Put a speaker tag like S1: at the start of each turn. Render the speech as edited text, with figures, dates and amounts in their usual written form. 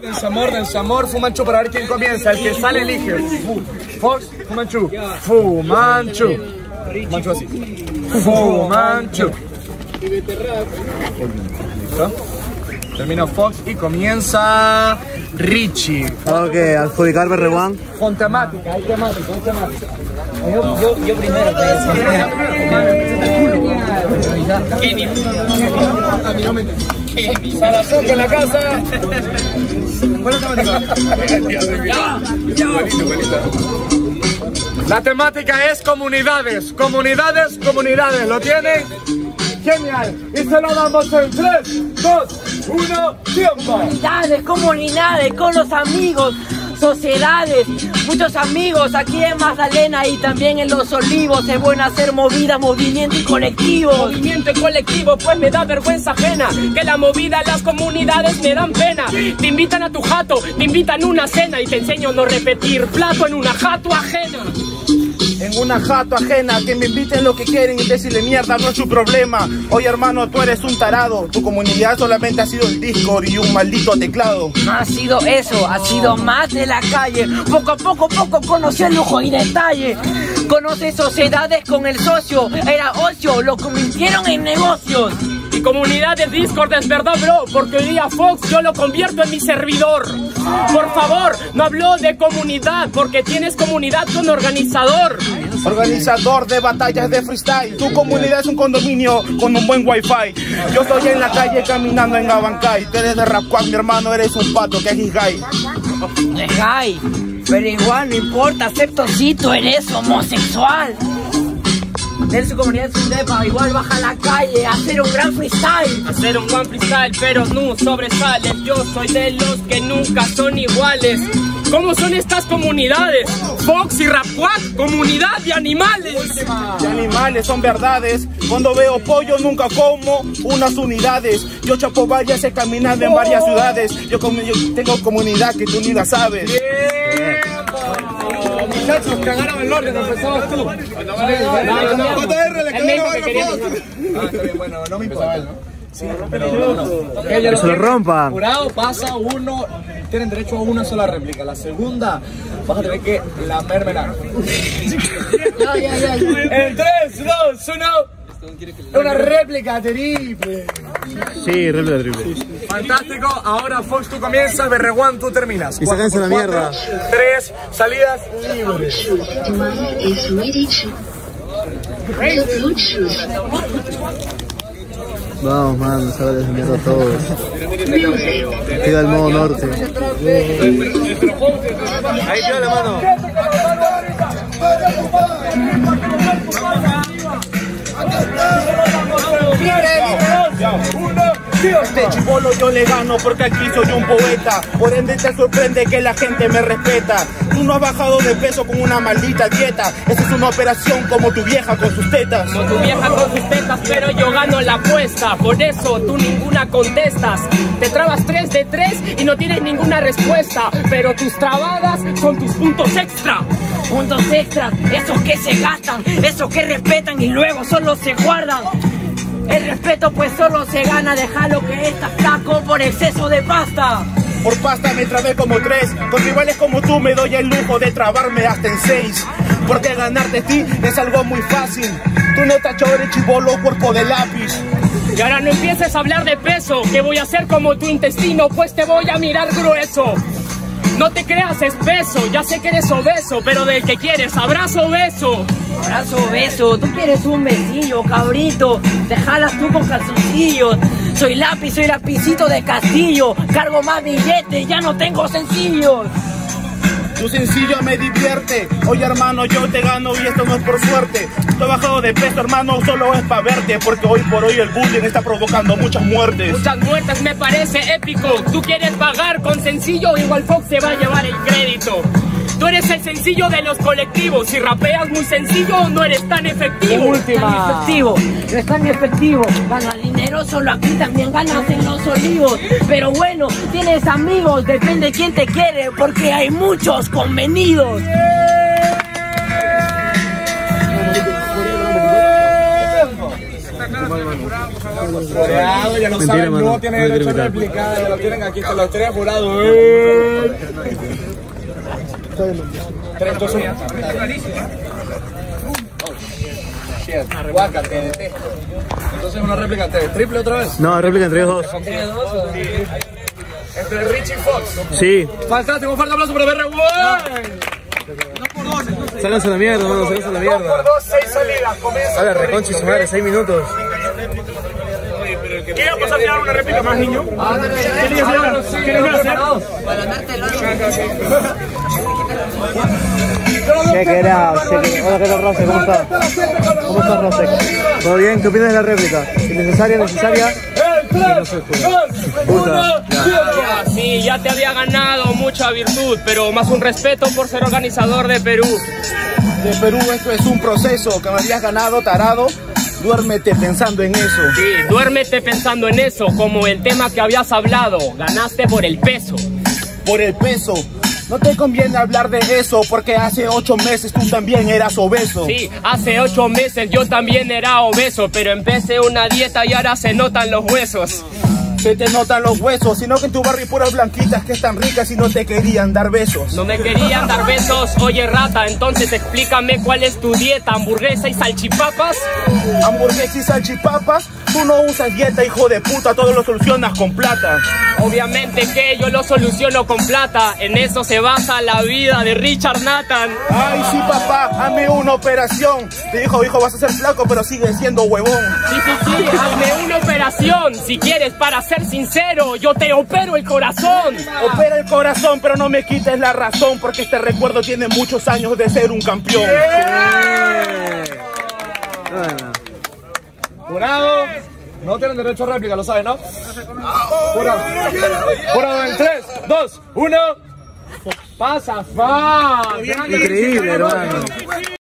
S1: Dense amor, Fumanchu para ver quién comienza. El que sale elige. Fox, Fumanchu. Fumanchu. Fumanchu así. Fumanchu. ¿Listo? Termina Fox y comienza Richie.
S2: Ok, adjudicar Berreguán.
S1: Con temática, hay temática.
S3: Yo primero.
S1: Kenny. Salazón en la casa. ¿Cuál es la temática? La temática es comunidades. Comunidades. ¿Lo tienen? Genial. Y se lo damos en 3, 2, 1, tiempo.
S3: Comunidades, con los amigos, sociedades, muchos amigos aquí en Magdalena y también en Los Olivos. Es bueno hacer movidas, movimiento y colectivos.
S4: Movimiento y colectivo, pues me da vergüenza ajena que la movida, las comunidades me dan pena. Te invitan a tu jato, te invitan a una cena y te enseño a no repetir plato en una jato ajena.
S2: En una jato ajena, que me inviten lo que quieren y decirle mierda, no es su problema. Oye hermano, tú eres un tarado. Tu comunidad solamente ha sido el Discord y un maldito teclado.
S3: No ha sido eso, ha sido más de la calle. Poco a poco conocí el lujo y detalle. Conoce sociedades con el socio, era ocio, lo convirtieron en negocios.
S4: Y comunidad de Discord es verdad, bro, porque hoy día Fox yo lo convierto en mi servidor. Por favor, no hablo de comunidad, porque tienes comunidad con organizador.
S2: Organizador de batallas de freestyle. Tu comunidad es un condominio con un buen wifi. Yo estoy en la calle caminando en Abancay. Tú eres de Rapquack, mi hermano, eres un pato que es gay.
S3: Es gay, pero igual no importa, acepto si tú eres homosexual. De su comunidad es un depa, igual baja a la calle a hacer un gran freestyle.
S4: Hacer un gran freestyle, pero no sobresales. Yo soy de los que nunca son iguales. ¿Cómo son estas comunidades? Fox y Rapquack, comunidad de animales.
S2: De animales, son verdades. Cuando veo pollo nunca como unas unidades. Yo chapo vallas, he caminado en varias ciudades. Yo tengo comunidad que tú ni la sabes.
S1: Muchachos, cagaron el orden, empezamos tú. ¿Cuánto R le está bien, bueno, no me importa. Sí, pero no.
S2: Que se lo rompan.
S1: Jurado pasa uno, tienen derecho a una sola réplica. La segunda, vas a tener que lamerme. En 3, 2, 1. Una réplica triple.
S2: Sí, réplica triple.
S1: Fantástico, ahora Fox tú comienzas, Berreguán tú terminas.
S2: Y sáquense la mierda.
S1: 3 salidas libres.
S2: Vamos, man, sáquense de mierda todos. Queda el modo norte. Ahí queda la mano. Este chibolo yo le gano porque aquí soy un poeta. Por ende te sorprende que la gente me respeta. Tú no has bajado de peso con una maldita dieta. Esta es una operación como tu vieja con sus tetas.
S4: Como tu vieja con sus tetas, pero yo gano la apuesta. Por eso tú ninguna contestas. Te trabas 3 de 3 y no tienes ninguna respuesta. Pero tus trabadas son tus puntos extra.
S3: Puntos extras, esos que se gastan, esos que respetan y luego solo se guardan. El respeto pues solo se gana, déjalo que estás flaco por exceso de pasta.
S2: Por pasta me trabé como 3, con rivales como tú me doy el lujo de trabarme hasta en 6. Porque ganarte a ti es algo muy fácil. Tú no te chores chibolo, cuerpo de lápiz.
S4: Y ahora no empieces a hablar de peso, que voy a hacer como tu intestino, pues te voy a mirar grueso. No te creas espeso, ya sé que eres obeso, pero del que quieres, abrazo beso.
S3: Abrazo beso, tú quieres un besillo, cabrito, te jalas tú con calzoncillos. Soy lápiz, soy lapicito de Castillo, cargo más billetes, ya no tengo sencillos.
S2: Tu sencillo me divierte. Oye hermano, yo te gano y esto no es por suerte. Estoy bajado de peso hermano, solo es pa' verte. Porque hoy por hoy el bullying está provocando muchas muertes.
S4: Muchas muertes me parece épico. Tú quieres pagar con sencillo, igual Fox se va a llevar el crédito. Tú eres el sencillo de los colectivos. Si rapeas muy sencillo, no eres tan efectivo.
S3: No es tan efectivo. Ganas dinero solo aquí, también ganas en Los Olivos. Pero bueno, tienes amigos, depende de quién te quiere, porque hay muchos convenidos.
S1: Jurado, ya lo
S5: Mentira,
S1: saben,
S5: mano,
S1: no tiene
S5: no
S1: derecho a
S5: quiero
S1: réplica. Lo tienen aquí, están los tres jurados. 3, 2, 1. Guaca, te detesto. Entonces una réplica triple otra vez.
S5: No, réplica entre ellos dos.
S1: Entre Richie y Fox.
S5: Sí.
S1: Fantástico, un fuerte aplauso para BR.
S5: Sáquense la mierda, mano, sáquense la
S1: 2 por
S5: mierda.
S1: 2, 6 salidas. Comienza.
S5: A ver, reconcha y su madre, 6 minutos.
S4: ¿Quieres pasar a tirar una réplica más, niño? ¿Quieres hacer?
S5: ¿Qué querés? Hola, ¿qué tal, Rose? ¿Cómo estás? ¿Cómo estás, Rose? ¿Todo bien? ¿Qué opinas de la réplica? ¿Innecesaria, necesaria?
S1: 3, 2, 1.
S4: Sí, ya te había ganado mucha virtud, pero más un respeto por ser organizador de Perú.
S2: De Perú esto es un proceso que me habías ganado, tarado. Duérmete pensando en eso.
S4: Sí, duérmete pensando en eso, como el tema que habías hablado. Ganaste por el peso.
S2: Por el peso. No te conviene hablar de eso porque hace 8 meses tú también eras obeso.
S4: Sí, hace 8 meses yo también era obeso, pero empecé una dieta y ahora se notan los huesos.
S2: Se te notan los huesos, sino que en tu barrio hay puras blanquitas que están ricas y no te querían dar besos.
S4: No me querían dar besos, oye rata, entonces explícame cuál es tu dieta, hamburguesa y salchipapas.
S2: Hamburguesa y salchipapas, tú no usas dieta, hijo de puta, todo lo solucionas con plata.
S4: Obviamente que yo lo soluciono con plata, en eso se basa la vida de Richard Nathan.
S2: Ay sí papá, hazme una operación. Te dijo, hijo, vas a ser flaco pero sigues siendo huevón.
S4: Sí, hazme una operación, si quieres, para ser sincero, yo te opero el corazón.
S2: Opera el corazón, pero no me quites la razón, porque este recuerdo tiene muchos años de ser un campeón.
S1: Jurado, no tienen derecho a réplica, lo saben, ¿no? Jurado en 3, 2, 1. Pasas, va.
S5: Increíble, hermano.